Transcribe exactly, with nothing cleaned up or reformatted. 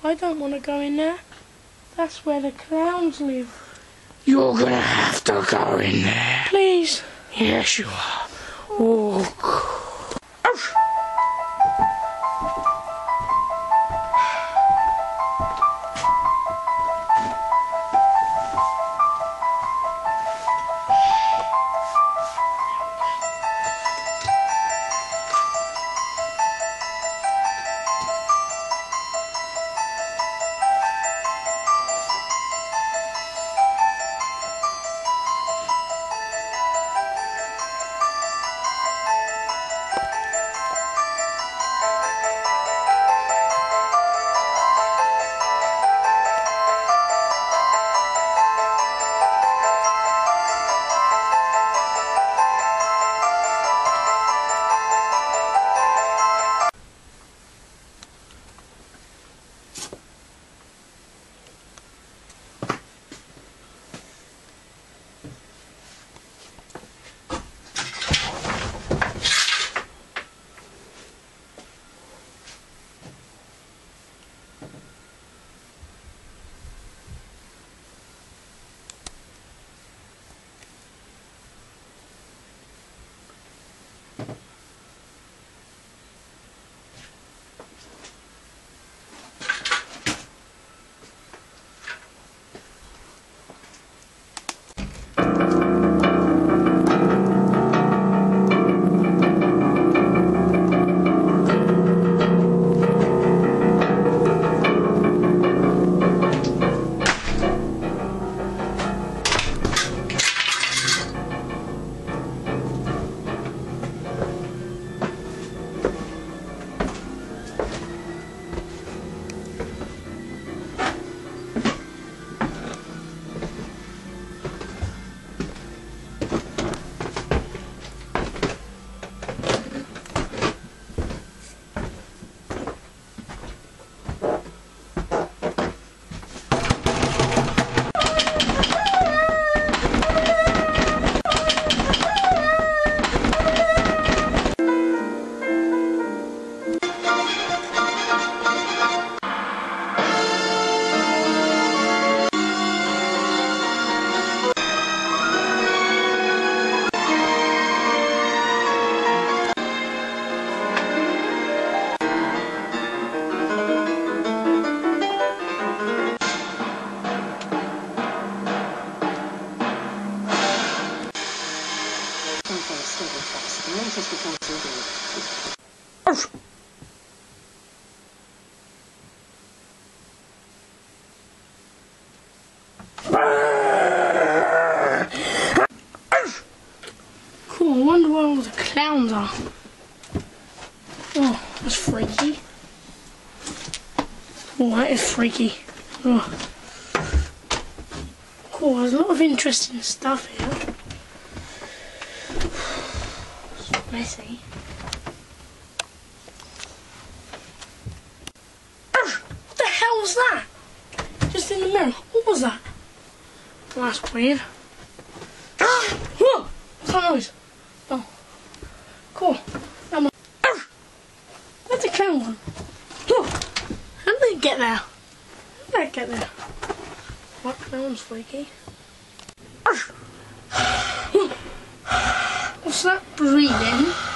I don't want to go in there. That's where the clowns live. You're gonna have to go in there. Please. Yes, you are. Walk. Cool, I wonder where all the clowns are. Oh, that's freaky. Oh, that is freaky. Oh. Cool, there's a lot of interesting stuff here. It's messy. What the hell was that? Just in the mirror. What was that? Well, that's weird. Whoa! What's that noise? Oh. Cool. I'm a... That's a clown one. Oh. How did they get there? How did they get there? What clown's freaky? What's that breathing?